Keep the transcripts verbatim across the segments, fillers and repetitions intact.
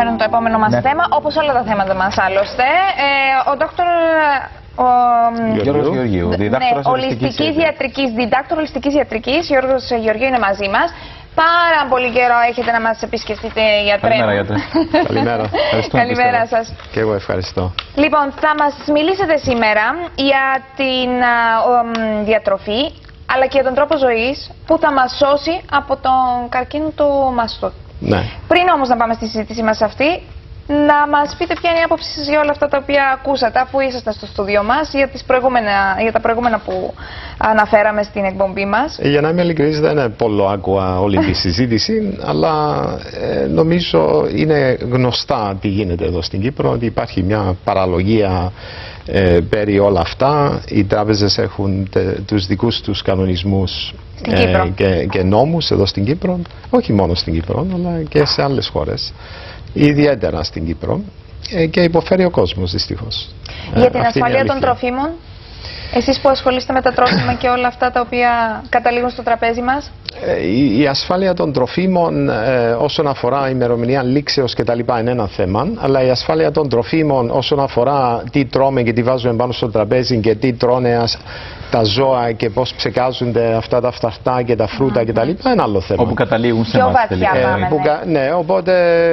ενδιαφέρον το επόμενο μας ναι. θέμα, όπως όλα τα θέματα μας άλλωστε. Ε, ο δόκτωρ ο Γιώργος Γεωργίου, διδάκτορας ναι, ολιστικής ιατρικής, διδάκτορ ολιστικής ιατρικής, Γιώργος Γεωργίου είναι μαζί μας. Πάρα πολύ καιρό έχετε να μας επισκεφτείτε, γιατρέ. Καλημέρα, γιατρέ. Καλημέρα. Καλημέρα σας. Και εγώ ευχαριστώ. Λοιπόν, θα μας μιλήσετε σήμερα για την α, ο, διατροφή, αλλά και για τον τρόπο ζωής που θα μας σώσει από τον καρκίνο του μαστού. Ναι. Πριν όμως να πάμε στη συζήτησή μας αυτή, να μας πείτε ποια είναι η άποψή σας για όλα αυτά τα οποία ακούσατε, αφού ήσασταν στο στούντιο μας, για, τις προηγούμενα, για τα προηγούμενα που αναφέραμε στην εκπομπή μας. Για να είμαι ειλικρινής, δεν είναι πολύ άκουα όλη τη συζήτηση, αλλά ε, νομίζω είναι γνωστά τι γίνεται εδώ στην Κύπρο, ότι υπάρχει μια παραλογία ε, περί όλα αυτά. Οι τράπεζες έχουν τε, τους δικούς τους κανονισμούς ε, και, και νόμους εδώ στην Κύπρο, όχι μόνο στην Κύπρο, αλλά και σε άλλες χώρες. Ιδιαίτερα στην Κύπρο, ε, και υποφέρει ο κόσμος δυστυχώς. Για την ε, ασφάλεια των τροφίμων, εσείς που ασχολείστε με τα τρόφιμα και όλα αυτά τα οποία καταλήγουν στο τραπέζι μας. Ε, η, η ασφάλεια των τροφίμων ε, όσον αφορά ημερομηνία λήξεως και τα λοιπά είναι ένα θέμα, αλλά η ασφάλεια των τροφίμων όσον αφορά τι τρώμε και τι βάζουμε πάνω στο τραπέζι και τι τρώνε ας, τα ζώα και πώς ψεκάζονται αυτά τα φθαρτά και τα φρούτα mm-hmm. και τα λοιπά είναι άλλο θέμα. Όπου καταλήγουν σε εμάς τελικά. Ε, που, ναι. ναι, οπότε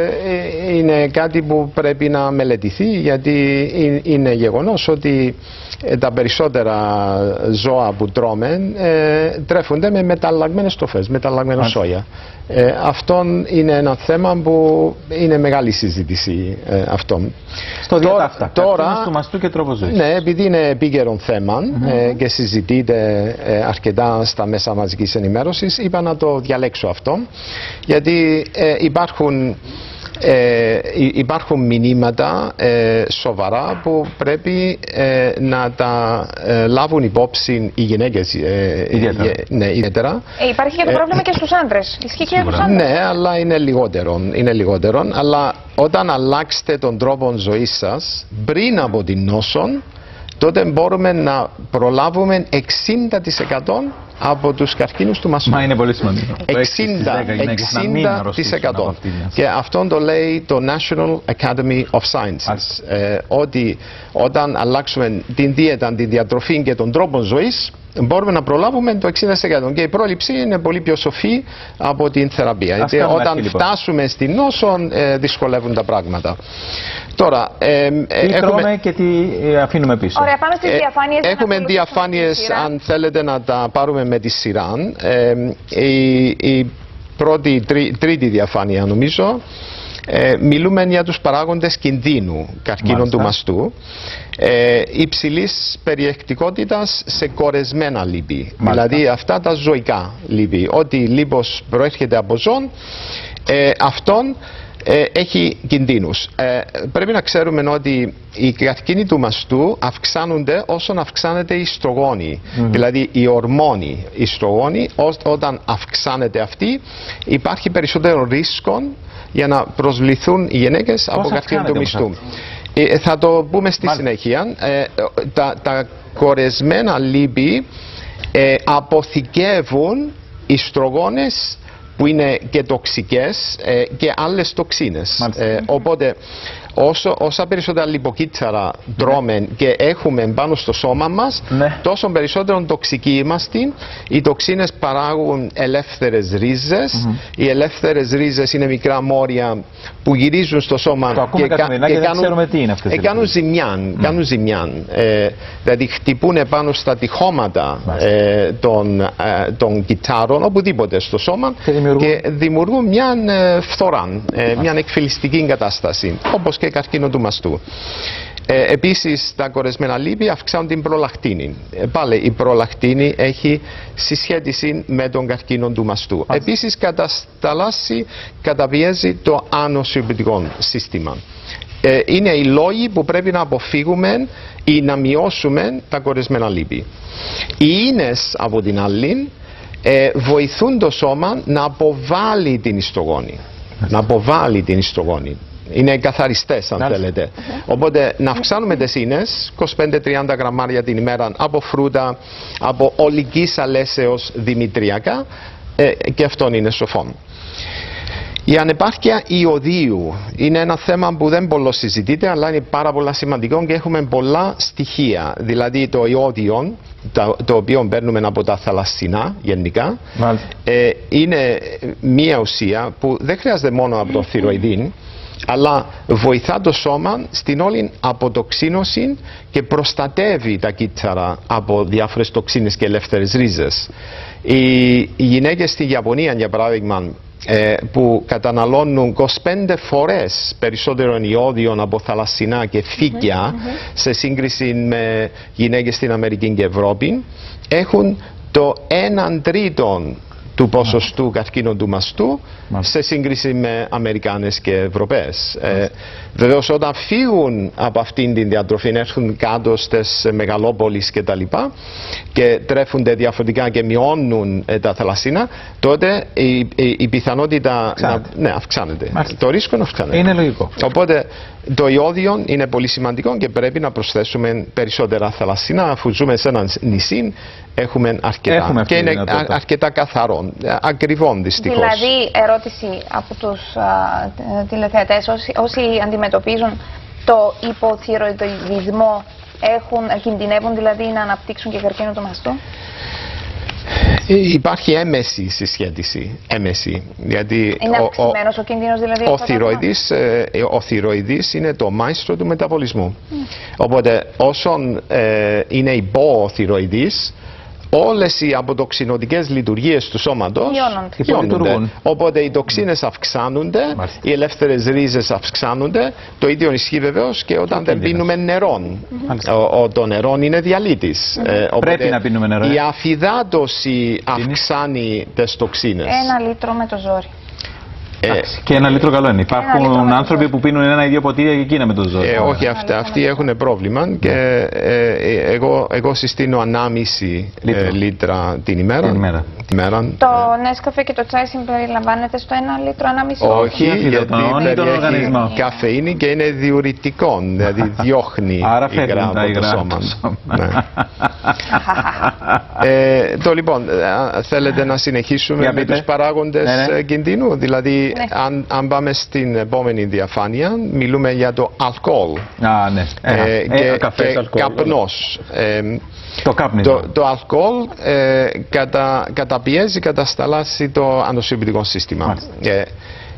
ε, είναι κάτι που πρέπει να μελετηθεί, γιατί είναι γεγονός ότι ε, τα περισσότερα ζώα που τρώμε ε, τρέφονται με μεταλλαγμένες τροφές, μεταλλαγμένα σόγια. Ε, αυτό είναι ένα θέμα που είναι μεγάλη συζήτηση ε, αυτό. Στο διατάφτα, τώρα, του μαστού και τρόπο ζωής. Ναι, επειδή είναι επίκαιρο θέμα mm-hmm. ε, και συζητείται ε, αρκετά στα μέσα μαζικής ενημέρωσης, είπα να το διαλέξω αυτό, γιατί ε, υπάρχουν Ε, υπάρχουν μηνύματα ε, σοβαρά που πρέπει ε, να τα ε, λάβουν υπόψη οι γυναίκες ε, ιδιαίτερα. Ε, ναι, ιδιαίτερα. Ε, υπάρχει και το πρόβλημα ε, και στους άντρες. Ισχύει και για τους άντρες. Ναι, αλλά είναι λιγότερο, είναι λιγότερο. Αλλά όταν αλλάξετε τον τρόπο ζωής σας πριν από την νόσο, τότε μπορούμε να προλάβουμε εξήντα τοις εκατό από τους καρκίνους του μαστού. Μα είναι πολύ σημαντικό. εξήντα τοις εκατό. Και αυτό το λέει το National Academy of Sciences. Ε, ότι όταν αλλάξουμε την δίαιτα, την διατροφή και τον τρόπο ζωής, μπορούμε να προλάβουμε το εξήντα τοις εκατό. Και η πρόληψη είναι πολύ πιο σοφή από την θεραπεία. Γιατί όταν αρχή, λοιπόν. φτάσουμε στην νόσο, ε, δυσκολεύουν τα πράγματα. Τώρα, ε, τι έχουμε... τρώμε και τι αφήνουμε πίσω. Ωραία, πάμε στις διαφάνειες. Ε, έχουμε διαφάνειες, αν θέλετε να τα πάρουμε με τη σειρά. Ε, η, η πρώτη, τρί, τρίτη διαφάνεια νομίζω. Ε, μιλούμε για τους παράγοντες κινδύνου καρκίνων Μάλιστα. του μαστού, ε, υψηλής περιεκτικότητας σε κορεσμένα λίπη. Μάλιστα. Δηλαδή αυτά τα ζωικά λίπη. Ό,τι λίπος προέρχεται από ζώων, ε, αυτόν ε, έχει κινδύνους. Ε, πρέπει να ξέρουμε ότι οι καρκίνοι του μαστού αυξάνονται όσον αυξάνεται η ιστρογόνη. Mm-hmm. Δηλαδή οι ορμόνοι ιστρογόνη, όταν αυξάνεται αυτή, υπάρχει περισσότερο ρίσκο για να προσβληθούν οι γυναίκες από καρκίνο του μαστού. Ε, θα το πούμε στη Μάλιστα. συνέχεια. Ε, τα, τα κορεσμένα λίπη ε, αποθηκεύουν ιστρογόνες που είναι και τοξικές ε, και άλλες τοξίνες. Ε, οπότε όσο, όσα περισσότερα λιποκύτταρα τρώμε ναι. και έχουμε πάνω στο σώμα μας, ναι. τόσο περισσότερο τοξικοί είμαστε. Οι τοξίνες παράγουν ελεύθερες ρίζες. Mm-hmm. Οι ελεύθερες ρίζες είναι μικρά μόρια που γυρίζουν στο σώμα το και, κα, και, και κάνουν, ξέρουμε τι είναι αυτές, ε, κάνουν ζημιά. Mm. Κάνουν ζημιά. Ε, δηλαδή χτυπούν πάνω στα τυχώματα ε, των, ε, των κυττάρων, οπουδήποτε στο σώμα και δημιουργούν, και δημιουργούν μια ε, φθορά, ε, μια εκφυλιστική κατάσταση, όπως και καρκίνο του μαστού. Ε, επίσης, τα κορεσμένα λίπη αυξάνουν την προλακτίνη. Ε, πάλι η προλακτίνη έχει συσχέτιση με τον καρκίνο του μαστού. Ας. Επίσης, κατασταλάσσει, καταπιέζει το ανοσιοποιητικό σύστημα. Ε, είναι οι λόγοι που πρέπει να αποφύγουμε ή να μειώσουμε τα κορεσμένα λίπη. Οι ίνες, από την άλλη, ε, βοηθούν το σώμα να αποβάλει την ιστρογόνη. Να αποβάλει την ιστρογόνη. Είναι καθαριστές, αν θέλετε. Okay. Οπότε να αυξάνουμε τις ίνες, είκοσι πέντε με τριάντα γραμμάρια την ημέρα από φρούτα, από ολικής αλέσεως δημητριακά, ε, και αυτό είναι σοφό. Η ανεπάρκεια ιωδίου είναι ένα θέμα που δεν πολύ συζητείται, αλλά είναι πάρα πολύ σημαντικό και έχουμε πολλά στοιχεία. Δηλαδή το ιώδιο, το, το οποίο παίρνουμε από τα θαλασσινά γενικά, ε, είναι μία ουσία που δεν χρειάζεται μόνο από το θηροειδή, αλλά βοηθά το σώμα στην όλη αποτοξίνωση και προστατεύει τα κύτταρα από διάφορες τοξίνες και ελεύθερες ρίζες. Οι, οι γυναίκες στη Ιαπωνία, για παράδειγμα, ε, που καταναλώνουν είκοσι πέντε φορές περισσότερο ιώδιο από θαλασσινά και φύκια mm-hmm. σε σύγκριση με γυναίκες στην Αμερική και Ευρώπη, έχουν το έναν τρίτο του ποσοστού καρκίνου του μαστού Μάλιστα. σε σύγκριση με Αμερικάνες και Ευρωπαίες. Ε, βεβαίως όταν φύγουν από αυτήν την διατροφή, έρχουν κάτω στις μεγαλόπολεις και τα λοιπά και τρέφονται διαφορετικά και μειώνουν ε, τα θαλασσίνα, τότε η, η, η πιθανότητα να, ναι, αυξάνεται. Μάλιστα. Το ρίσκο αυξάνεται. Είναι λογικό. Οπότε το ιώδιο είναι πολύ σημαντικό και πρέπει να προσθέσουμε περισσότερα θαλασσίνα, αφού ζούμε σε ένα νησί. Έχουμε αρκετά Έχουμε και είναι αρκετά καθαρό, ακριβών δυστυχώς. Δηλαδή, ερώτηση από τους τηλεθεατές, όσοι, όσοι αντιμετωπίζουν το υποθυροειδισμό, έχουν, κινδυνεύουν δηλαδή να αναπτύξουν και καρκίνο του μαστού? Υπάρχει έμεση συσχέτιση. Έμεση, γιατί είναι αυξημένος ο, ο κίνδυνος δηλαδή? Ο θηροειδής, ε, ο θηροειδής είναι το μάιστρο του μεταβολισμού. Mm. Οπότε όσον ε, είναι υπό ο θηροειδής, όλες οι αποτοξινωτικές λειτουργίες του σώματος χιώνονται. Οπότε οι τοξίνες αυξάνονται, Μάλιστα. οι ελεύθερες ρίζες αυξάνονται. Το ίδιο ισχύει βεβαίως και όταν δεν πίνουμε νερό. Mm-hmm. ο, ο, το νερό είναι διαλύτης. Mm-hmm. ε, Πρέπει να πίνουμε νερό. Η αφυδάτωση αυξάνει τις τοξίνες. Ένα λίτρο με το ζόρι. Ε, και ένα λίτρο καλό είναι. Υπάρχουν άνθρωποι που πίνουν ένα ή δύο ποτήρια και εκείνα με το ζώο. Ε, όχι, αυτοί, αυτοί έχουν πρόβλημα και ε, ε, εγώ, εγώ συστήνω ανάμιση ε, λίτρα την ημέρα. Την ημέρα. Την ημέρα. Το Νέσκαφε και το τσάι συμπεριλαμβάνεται στο ένα λίτρο ανάμιση? Όχι, γιατί περιέχει καφεΐνη και είναι διουρητικό, δηλαδή διώχνει υγρά από το σώμα. ναι. ε, το λοιπόν, θέλετε να συνεχίσουμε με τους παράγοντες ναι, ναι. κινδύνου, δηλαδή ναι. αν, αν πάμε στην επόμενη διαφάνεια, μιλούμε για το αλκοόλ. Α, ναι. ε, ε, και, καφές, και αλκοόλ, καπνός. Ε, το κάπνισμα. Το, το αλκοόλ ε, κατα, καταπιέζει, κατασταλάσει το αντοσυμπητικό σύστημα. Ε, ε,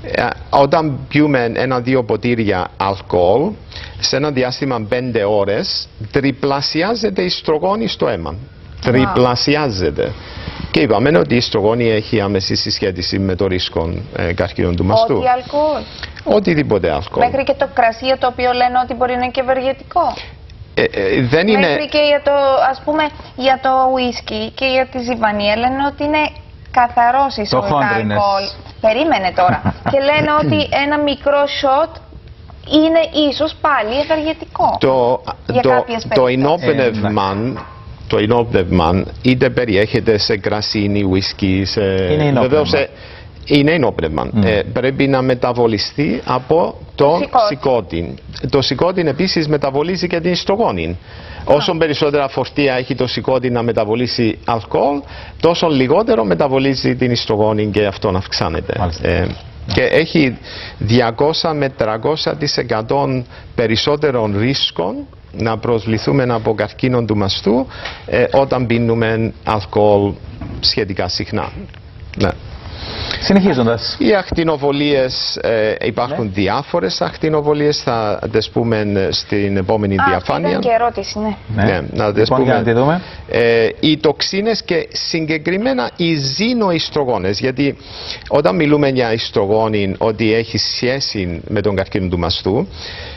όταν πιούμε ένα-δύο ποτήρια αλκοόλ, σε ένα διάστημα πέντε ώρες, τριπλασιάζεται η στρογόνη στο αίμα. Wow. Τριπλασιάζεται. Και είπαμε ότι η στρογόνη έχει άμεση συσχέτιση με το ρίσκο ε, καρκίνων του μαστού. Ό,τι αλκοόλ. Οτιδήποτε αλκοόλ. Μέχρι και το κρασί, το οποίο λένε ότι μπορεί να είναι και ευεργετικό. Ε, ε, δεν είναι... Μέχρι και για το, ας πούμε, για το ουίσκι και για τη ζιβανία λένε ότι είναι καθαρός εισαγωγικά αλκοόλ. Περίμενε τώρα. Και λένε ότι ένα μικρό σοτ είναι ίσως πάλι ευεργετικό. Το, για το, το ενόπνευμα, το ενόπνευμα είτε περιέχεται σε κρασίνι, ουίσκι, σε... Είναι ενόπνευμα. Είναι ενόπνευμα. Mm. Ε, πρέπει να μεταβολιστεί από το σικότιν. Το σικότιν επίσης μεταβολίζει και την στρογόνη. Ah. Όσο περισσότερα φορτία έχει το σικότιν να μεταβολήσει αλκοόλ, τόσο λιγότερο μεταβολίζει την ιστρογόνη και αυτό αυξάνεται. Ε, και έχει διακόσια με τριακόσια τοις εκατό περισσότερων ρίσκων να προσβληθούμε από καρκίνο του μαστού ε, όταν πίνουμε αλκοόλ σχετικά συχνά. Ναι. Συνεχίζοντας. Οι ακτινοβολίες, ε, υπάρχουν ναι. διάφορες ακτινοβολίες, θα τις πούμε στην επόμενη Α, διαφάνεια. Αυτή ήταν και ερώτηση, ναι. ναι. ναι να τις λοιπόν, πούμε. για να τη δούμε. Ε, οι τοξίνες και συγκεκριμένα οι ζυνοϊστρογόνες, γιατί όταν μιλούμε για ιστρογόνη ότι έχει σχέση με τον καρκίνο του μαστού,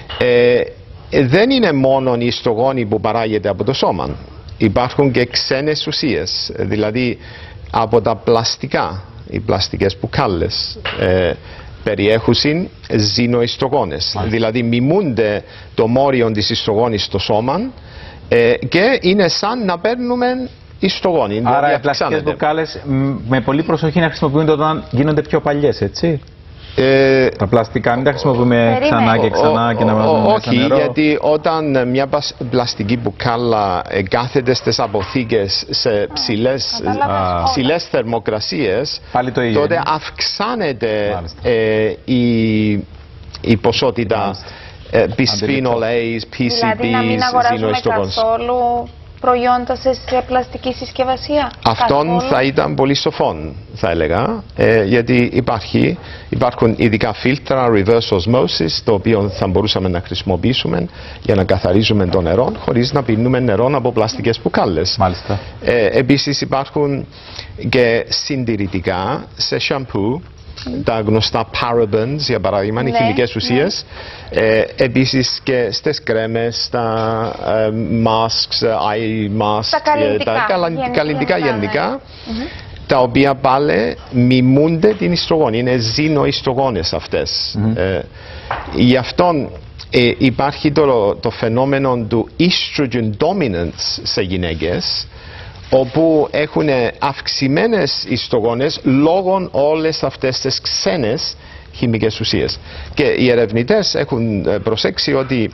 ε, δεν είναι μόνο η ιστρογόνη που παράγεται από το σώμα. Υπάρχουν και ξένες ουσίες, δηλαδή από τα πλαστικά. Οι πλαστικές μπουκάλες ε, περιέχουν ζυνοϊστρογόνες, δηλαδή μιμούνται το μόριο της ιστρογόνης στο σώμα ε, και είναι σαν να παίρνουμε ιστρογόνη. Άρα οι πλαστικές μπουκάλες με πολύ προσοχή να χρησιμοποιούνται όταν γίνονται πιο παλιές, έτσι. Ε, τα πλαστικά μην τα χρησιμοποιούμε ξανά και ξανά και να βάζουμε μέσα όχι, νερό. γιατί όταν μια πλαστική μπουκάλα κάθεται στις αποθήκες σε ψηλές, ψηλές θερμοκρασίες, τότε αυξάνεται ε, η, η ποσότητα ε, bisphenol A, P C B, δηλαδή να μην αγοράζουμε καθόλου προϊόντα σε πλαστική συσκευασία. Αυτόν καθόλου. Θα ήταν πολύ σοφόν, θα έλεγα, ε, γιατί υπάρχει, υπάρχουν ειδικά φίλτρα reverse osmosis, το οποίο θα μπορούσαμε να χρησιμοποιήσουμε για να καθαρίζουμε το νερό, χωρίς να πίνουμε νερό από πλαστικές μπουκάλες. Μάλιστα. Ε, επίσης υπάρχουν και συντηρητικά σε σαμπού, τα γνωστά parabens, για παράδειγμα, ναι, οι χημικές ουσίες. Ναι. Ε, επίσης και στις κρέμες, στα ε, masks, eye masks, τα καλλιντικά, τα καλα, καλλιντικά γενικά, ναι. Mm-hmm. τα οποία πάλι μιμούνται την ιστρογόνη, είναι ζυνοϊστρογόνες αυτές. Mm-hmm. ε, γι' αυτό ε, υπάρχει το, το φαινόμενο του estrogen dominance σε γυναίκες, όπου έχουν αυξημένες ιστρογόνες λόγω όλες αυτές τις ξένες χημικές ουσίες. Και οι ερευνητές έχουν προσέξει ότι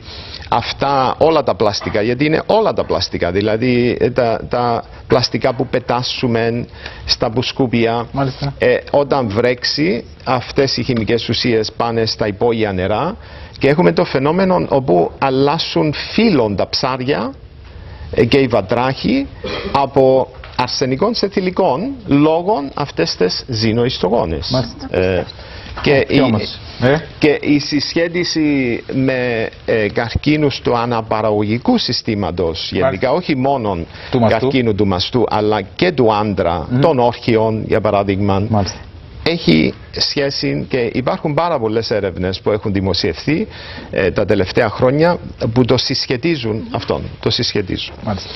αυτά όλα τα πλαστικά, γιατί είναι όλα τα πλαστικά, δηλαδή τα, τα πλαστικά που πετάσουμε στα μπουσκούπια, ε, όταν βρέξει αυτές οι χημικές ουσίες πάνε στα υπόγεια νερά και έχουμε το φαινόμενο όπου αλλάσουν φύλλον τα ψάρια και οι βατράχοι από αρσενικών σε θηλυκών λόγω αυτές τις ζυνοϊστρογόνες. Ε, και, η, ε? και η συσχέτιση με ε, καρκίνους του αναπαραγωγικού συστήματος, γενικά όχι μόνο του καρκίνου μαστού. του μαστού, αλλά και του άντρα, mm. των όρχιων για παράδειγμα, Μάλιστα. έχει σχέση και υπάρχουν πάρα πολλές έρευνες που έχουν δημοσιευθεί ε, τα τελευταία χρόνια που το συσχετίζουν αυτόν, το συσχετίζουν. Μάλιστα.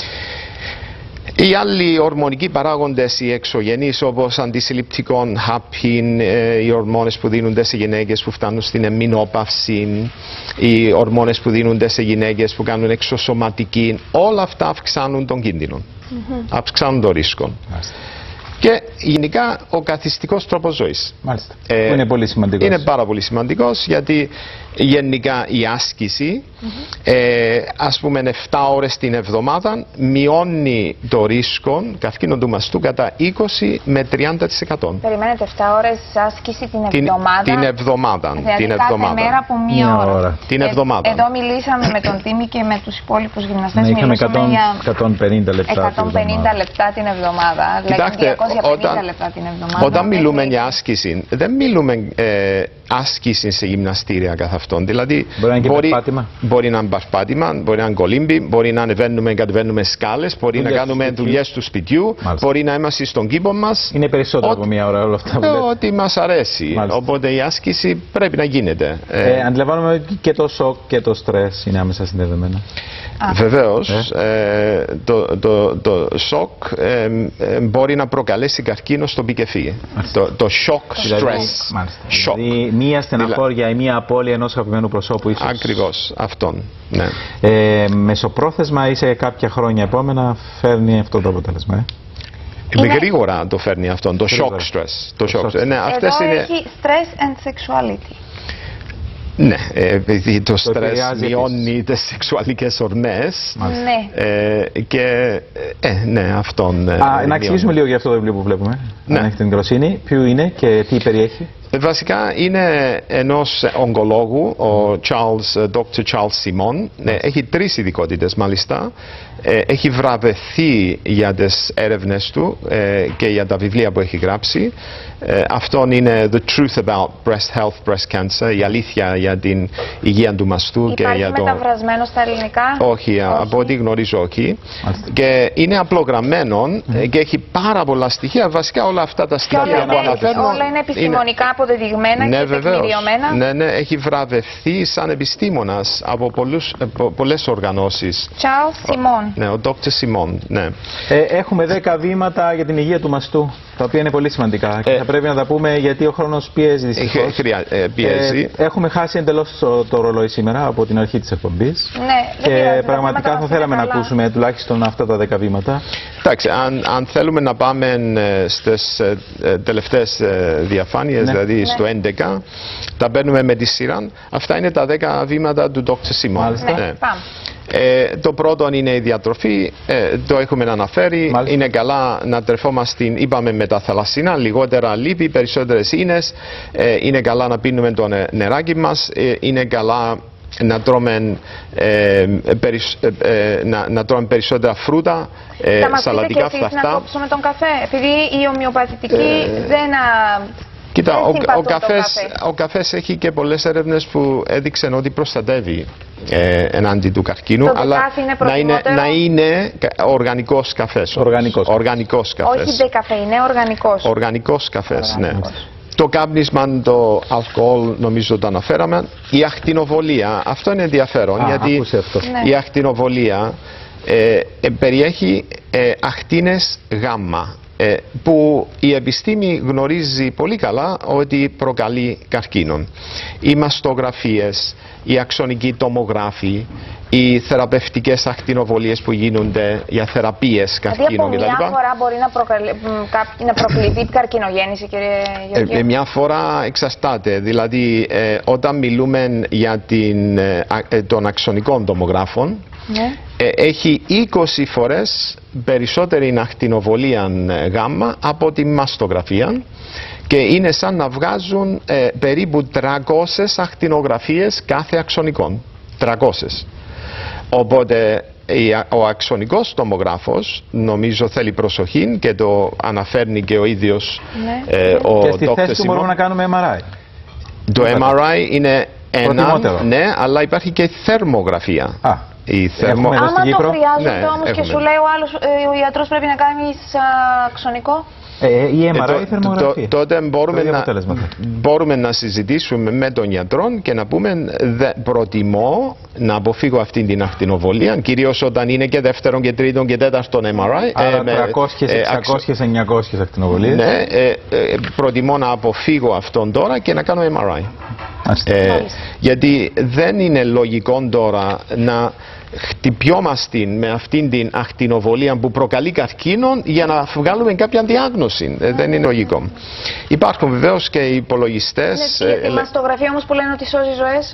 Οι άλλοι ορμονικοί παράγοντες, οι εξωγενείς όπως αντισυλληπτικών, χάπιν, ε, οι ορμόνες που δίνονται σε γυναίκες που φτάνουν στην εμμηνόπαυση, οι ορμόνες που δίνονται σε γυναίκες που κάνουν εξωσωματική, όλα αυτά αυξάνουν τον κίνδυνο, mm-hmm. αυξάνουν το ρίσκο. Μάλιστα. Και γενικά ο καθιστικός τρόπος ζωής. Μάλιστα. Ε, είναι πολύ σημαντικός. Είναι πάρα πολύ σημαντικός γιατί γενικά η άσκηση, mm-hmm. ε, ας πούμε επτά ώρες την εβδομάδα, μειώνει το ρίσκο καρκίνο του μαστού κατά είκοσι με τριάντα τοις εκατό. Περιμένετε επτά ώρες άσκηση την εβδομάδα. Την, την εβδομάδα. Δηλαδή την κάθε εβδομάδα. μέρα από μία ώρα. ώρα. Την εβδομάδα. Ε, εδώ μιλήσαμε με τον Τίμη και με τους υπόλοιπους γυμναστές. Ναι, είχαμε εκατόν, για εκατόν πενήντα λεπτά, εκατόν πενήντα λεπτά την εβδομάδα. Κοιτάξτε, δηλαδή διακόσια πενήντα όταν, λεπτά την εβδομάδα. Όταν μιλούμε για άσκηση, δεν μιλούμε ε, άσκηση σε γυμναστήρια καθ' αυτόν. Δηλαδή, μπορεί να είναι μπορεί, περπάτημα. Μπορεί να είναι περπάτημα, μπορεί να είναι κολύμπι, μπορεί να ανεβαίνουμε και κατεβαίνουμε σκάλες, μπορεί δουλειές να κάνουμε δουλειές του σπιτιού, Μάλιστα. μπορεί να είμαστε στον κήπο μας. Είναι περισσότερο από μία ώρα όλα αυτά. Ό,τι μας αρέσει. Μάλιστα. Οπότε η άσκηση πρέπει να γίνεται. Ε, αντιλαμβάνομαι και το σοκ και το στρες είναι άμεσα συνδεδεμένα. Βεβαίως, ε, το, το, το σοκ ε, ε, μπορεί να προκαλέσει καρκίνο στο πικεφί. Το, το shock stress. Δηλαδή μία στεναχώρια ή μία απώλεια ενός αγαπημένου προσώπου ίσως. Ακριβώς, αυτόν. Ναι. Ε, μεσοπρόθεσμα ή σε κάποια χρόνια επόμενα φέρνει αυτό το αποτέλεσμα. Ε? Είναι... Γρήγορα το φέρνει αυτόν, το shock stress. Το shock. Εδώ ναι, αυτές είναι... έχει stress and sexuality. Ναι, επειδή το, το στρες μειώνει τις σεξουαλικές ορμές. Ναι. Ε, και ε, ναι, αυτόν. Α, να εξηγήσουμε λίγο για αυτό το βιβλίο που βλέπουμε. Ναι. Αν έχετε την καλοσύνη, ποιο είναι και τι περιέχει. Βασικά είναι ενός ογκολόγου, ο Charles, Doctor Charles Simon. Ναι, έχει τρεις ειδικότητες μάλιστα. Ε, έχει βραβευθεί για τις έρευνες του ε, και για τα βιβλία που έχει γράψει. Ε, αυτόν είναι The Truth About Breast Health, Breast Cancer, η αλήθεια για την υγεία του μαστού. Υπάρχει και για το... μεταφρασμένο στα ελληνικά? Όχι, όχι. από ό,τι γνωρίζω όχι. Μάλιστα. Και είναι απλογραμμένο mm. και έχει πάρα πολλά στοιχεία. Βασικά όλα αυτά τα στοιχεία όλα που αναφέρω. Όλα είναι επιστημονικά είναι... αποδεδειγμένα ναι, και τεκμηριωμένα. Ναι, ναι, έχει βραβευθεί σαν επιστήμονας από πολλούς, πολλές οργανώσεις. Charles Simon. Ναι, ο Doctor Simon, ναι. Ε, έχουμε δέκα βήματα για την υγεία του μαστού. Τα οποία είναι πολύ σημαντικά και ε, θα πρέπει να τα πούμε γιατί ο χρόνος πιέζει δυστυχώς. Χρειά, ε, πιέζει. Ε, έχουμε χάσει εντελώς το, το ρολόι σήμερα από την αρχή της εκπομπής. Ναι, και πειράζει, πραγματικά θα θέλαμε να ακούσουμε τουλάχιστον αυτά τα δέκα βήματα. Εντάξει, αν, αν θέλουμε να πάμε στις ε, τελευταίες ε, διαφάνειες, ναι. δηλαδή ναι. στο έντεκα, τα παίρνουμε με τη σειρά. Αυτά είναι τα δέκα βήματα του ντόκτορ Σιμών. Ναι, ναι. Πάμε. Ε, το πρώτο είναι η διατροφή, ε, το έχουμε αναφέρει. Μάλιστα. Είναι καλά να τρεφόμαστε, είπαμε, με τα θαλασσινά, λιγότερα λίπη, περισσότερες ίνες. Ε, είναι καλά να πίνουμε το νεράκι μας. Ε, είναι καλά να τρώμε, ε, περισ, ε, να, να τρώμε περισσότερα φρούτα, ε, θα μας σαλατικά πείτε και εσείς να κόψουμε τον καφέ, επειδή η ομοιοπαθητική ε, δεν... Κοίτα, ο, ο, καφές, καφέ. ο καφές έχει και πολλές έρευνες που έδειξαν ότι προστατεύει ε, εναντί του καρκίνου, το αλλά είναι να, είναι, να είναι οργανικός καφές. Οργανικός, οργανικός καφές. Όχι δεκαφεϊνέ, οργανικός. Οργανικός καφές, οργανικός. Ναι. Το κάπνισμα, το αλκοόλ, νομίζω το αναφέραμε. Η ακτινοβολία, αυτό είναι ενδιαφέρον, Α, γιατί αυτό. Ναι. η ακτινοβολία ε, ε, περιέχει ε, ακτίνες γάμμα. Ε, που η επιστήμη γνωρίζει πολύ καλά ότι προκαλεί καρκίνο. Οι μαστογραφίες, οι αξονικοί τομογράφοι, οι θεραπευτικές ακτινοβολίες που γίνονται για θεραπείες καρκίνων κτλ. Δηλαδή από μια φορά μπορεί να, προκαλεί, να προκληθεί καρκινογέννηση, κύριε Γεωργίου? Ε, μια φορά εξαρτάται. Δηλαδή ε, όταν μιλούμε για την, ε, των αξονικών τομογράφων, ναι. ε, έχει είκοσι φορές περισσότερη ακτινοβολία γάμμα από τη μαστογραφία και είναι σαν να βγάζουν ε, περίπου τριακόσιες ακτινογραφίες κάθε αξονικών. τριακόσιες. Οπότε ο αξονικός τομογράφος νομίζω θέλει προσοχή και το αναφέρνει και ο ίδιος ναι. ε, ο και στη θέση του μπορούμε να κάνουμε εμ αρ άι. Το εμ αρ άι είναι ένα, ναι, αλλά υπάρχει και θερμογραφία. Α. Η θερμο... Άμα το χρειάζεται ναι, όμως και σου λέει ο άλλος, ο ιατρός πρέπει να κάνει αξονικό. Ε, η εμ αρ άι, η θερμογραφία. Τότε μπορούμε να, μπορούμε να συζητήσουμε με τον γιατρό και να πούμε δε, προτιμώ να αποφύγω αυτή την ακτινοβολία, κυρίως όταν είναι και δεύτερον και τρίτον και τέταρτον εμ αρ άι. Άρα ε, τριακόσιες, εξακόσιες, εννιακόσιες ακτινοβολίες. Ναι, ε, ε, προτιμώ να αποφύγω αυτόν τώρα και να κάνω εμ αρ άι. Ε, γιατί δεν είναι λογικό τώρα να χτυπιόμαστε με αυτήν την ακτινοβολία που προκαλεί καρκίνο για να βγάλουμε κάποια διάγνωση. Ε, δεν είναι λογικό. Υπάρχουν βεβαίως και υπολογιστές. Είναι, η μαστογραφία όμως που λένε ότι σώζει ζωές.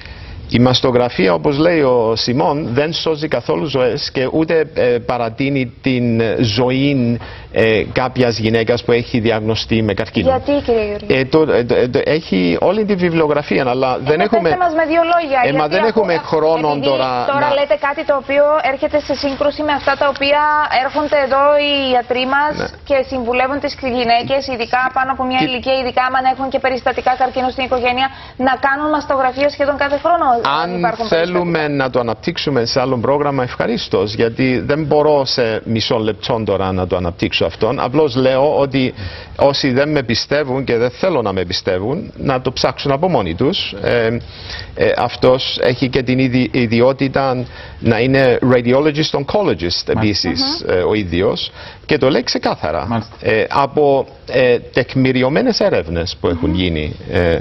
Η μαστογραφία, όπως λέει ο Σιμών, δεν σώζει καθόλου ζωές και ούτε ε, παρατείνει την ζωή ε, κάποιας γυναίκας που έχει διαγνωστεί με καρκίνο. Γιατί, κύριε Γεωργίου? Ε, το, ε, το, ε, έχει όλη τη βιβλιογραφία, αλλά ε, δεν έχουμε... Πέστε μας με δύο λόγια. Ε, μα δεν έχουμε χρόνο τώρα... Τώρα να... λέτε κάτι το οποίο έρχεται σε σύγκρουση με αυτά τα οποία έρχονται εδώ οι ιατροί μας ναι. και συμβουλεύουν τις γυναίκες, ειδικά πάνω από μια και... ηλικία, ειδικά αν έχουν και περιστατικά καρκίνο στην οικογένεια, να κάνουν μαστογραφία σχεδόν κάθε χρόνο. Αν θέλουμε να το αναπτύξουμε σε άλλο πρόγραμμα, ευχαρίστως, γιατί δεν μπορώ σε μισό λεπτό τώρα να το αναπτύξω αυτόν. Απλώς λέω ότι όσοι δεν με πιστεύουν και δεν θέλω να με πιστεύουν, να το ψάξουν από μόνοι τους. Ε, ε, αυτός έχει και την ιδι, ιδιότητα να είναι radiologist oncologist επίσης, mm-hmm. ε, ο ίδιος, και το λέει ξεκάθαρα. Ε, από ε, τεκμηριωμένες έρευνες που έχουν mm-hmm. γίνει. Ε,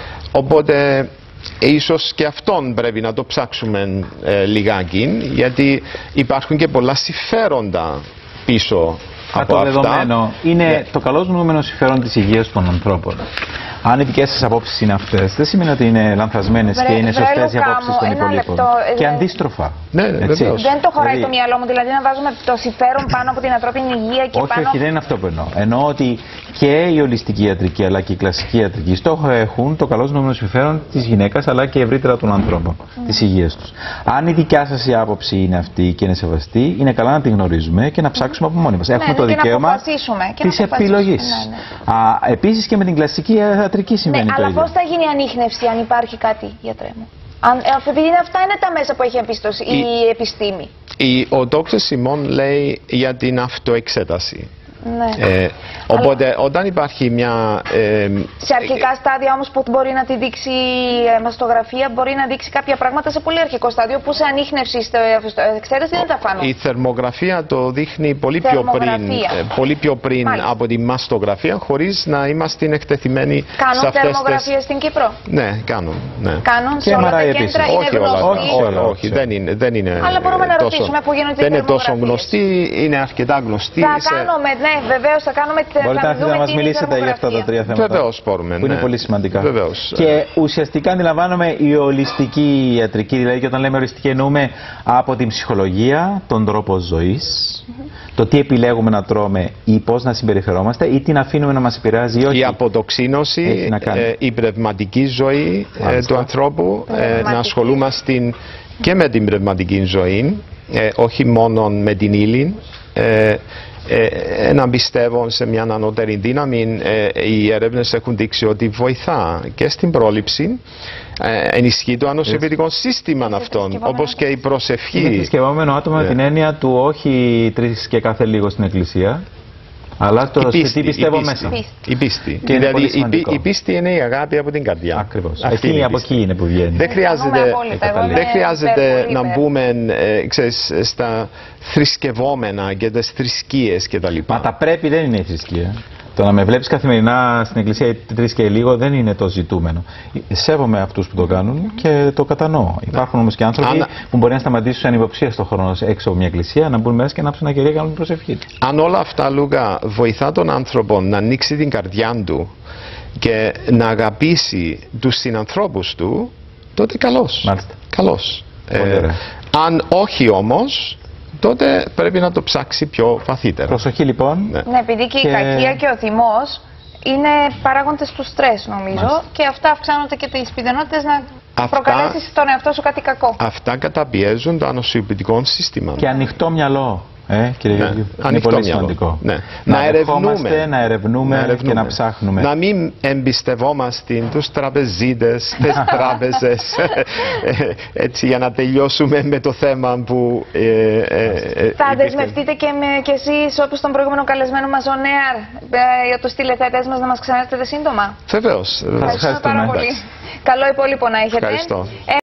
οπότε... Ίσως και αυτόν πρέπει να το ψάξουμε ε, λιγάκι, γιατί υπάρχουν και πολλά συμφέροντα πίσω από το αυτά. Δεδομένο είναι ναι. το καλό νοούμενο συμφέρον της υγείας των ανθρώπων. Αν οι δικές σας απόψεις είναι αυτές, δεν σημαίνει ότι είναι λανθασμένες Βρε, και είναι σωστές οι απόψεις των υπολείπων. Λεπτό, και ε, αντίστροφα. Ναι, ναι, έτσι. Δεν το χωράει δηλαδή, το μυαλό μου, δηλαδή να βάζουμε το συμφέρον πάνω από την ανθρώπινη υγεία και όχι, πάνω... Όχι, δεν είναι αυτό που εννοώ. Εννοώ ότι και η ολιστική ιατρική αλλά και η κλασική ιατρική στόχο έχουν το καλό νοούμενο συμφέρον της γυναίκας αλλά και ευρύτερα των ανθρώπων, mm. της υγείας τους. Αν η δικιά σας η άποψη είναι αυτή και είναι σεβαστή, είναι καλά να τη γνωρίζουμε και να ψάξουμε από μόνοι μας. Ναι, έχουμε ναι, το δικαίωμα της επιλογής. Ναι, ναι. Επίσης και με την κλασική ιατρική συμβαίνει ναι, το αλλά πώς θα γίνει η ανίχνευση αν υπάρχει κάτι, γιατρέ μου? Αν, επειδή αυτά είναι τα μέσα που έχει εμπιστοσύνη η, η επιστήμη. Η, ο ντόκτορ Σιμών λέει για την αυτοεξέταση. Ναι. Ε, οπότε Αλλά... όταν υπάρχει μια... Ε, σε αρχικά στάδια όμως που μπορεί να τη δείξει η μαστογραφία, μπορεί να δείξει κάποια πράγματα σε πολύ αρχικό στάδιο που σε ανίχνευση στο εξαίρεση δεν τα φάνω. Η θερμογραφία το δείχνει πολύ πιο πριν, ε, πολύ πιο πριν από τη μαστογραφία, χωρίς να είμαστε εκτεθειμένοι Κάνουν σε αυτές θερμογραφία τις... στην Κύπρο. Ναι, κάνουν. Ναι. Κάνουν σε όλα τα κέντρα, όχι, είναι γνωστή. Όχι, όχι, όχι, δεν είναι, δεν είναι. Αλλά μπορούμε να τόσο, ρωτήσουμε που γίνονται δεν οι είναι τόσο γνωστή, είναι αρκετά γνωστή. Θα σε... κάνουμε, ναι, βεβαίως θα κάνουμε τη Μπορείτε να, να μας μιλήσετε για αυτά τα τρία θέματα. Βεβαίως μπορούμε. Που είναι ναι. πολύ σημαντικά. Βεβαίως. Και ουσιαστικά αντιλαμβάνομαι η ολιστική ιατρική, δηλαδή και όταν λέμε ολιστική εννοούμε από την ψυχολογία, τον τρόπο ζωής, mm-hmm. το τι επιλέγουμε να τρώμε ή πώς να συμπεριφερόμαστε ή τι να αφήνουμε να μας επηρεάζει ή όχι. Η αποτοξίνωση, ε, η πνευματική ζωή ε, του ανθρώπου, ε, να ασχολούμαστε και με την πνευματική ζωή, ε, όχι μόνο με την ύλη. Ε, Ε, να πιστεύω σε μια ανώτερη δύναμη. Ε, οι έρευνες έχουν δείξει ότι βοηθά και στην πρόληψη, ε, ενισχύει το ανοσοποιητικό σύστημα αυτών, όπως και η προσευχή. Είναι θρησκευόμενο άτομο με την έννοια του όχι τρεις και κάθε λίγο στην εκκλησία, αλλά το πίστη, τι πιστεύω η πίστη, μέσα. Η πίστη. Και δηλαδή η, η πίστη είναι η αγάπη από την καρδιά. Ακριβώς. Εκείνη από εκεί είναι που βγαίνει. Δεν χρειάζεται, δεν χρειάζεται να μπούμε ε, ξέρεις, στα θρησκευόμενα και τις θρησκείες κτλ. Μα τα πρέπει δεν είναι η θρησκεία. Το να με βλέπεις καθημερινά στην εκκλησία τρεις και λίγο δεν είναι το ζητούμενο. Σέβομαι αυτούς που το κάνουν και το κατανοώ. Υπάρχουν όμως και άνθρωποι Αν... που μπορεί να σταματήσουν ανυποψία στον χρόνο έξω από μια εκκλησία, να μπουν μέσα και να ψουν ένα κερί και να κάνουν προσευχή. Αν όλα αυτά, Λούκα, βοηθά τον άνθρωπο να ανοίξει την καρδιά του και να αγαπήσει τους συνανθρώπους του, τότε καλώς. Μάλιστα. Καλώς. Ε, αν όχι όμως, τότε πρέπει να το ψάξει πιο βαθύτερα. Προσοχή λοιπόν. Ναι, ναι επειδή και, και η κακία και ο θυμός είναι παράγοντες του στρες νομίζω. Μάλιστα. Και αυτά αυξάνονται και τις πιθανότητες να αυτά, προκαλέσεις τον εαυτό σου κάτι κακό. Αυτά καταπιέζουν το ανοσοποιητικό σύστημα. Και ανοιχτό μυαλό. Ε, κύριε ναι, Γεωργίου, είναι ανοιχτό πολύ μυαλό. σημαντικό. Ναι. Να, να, ερευνούμε, να, ερευνούμε, να ερευνούμε και να ψάχνουμε. Να μην εμπιστευόμαστε τους τραπεζίτες, τις τράπεζες, έτσι για να τελειώσουμε με το θέμα που... Ε, ε, θα δεσμευτείτε και, με, και εσείς όπως τον προηγούμενο καλεσμένο μας ο Νέαρ για τους τηλεθεατές μας να μας ξανάρθετε σύντομα. Βεβαίως. Ευχαριστούμε πάρα πολύ. Καλό υπόλοιπο να έχετε. Ευχαριστώ.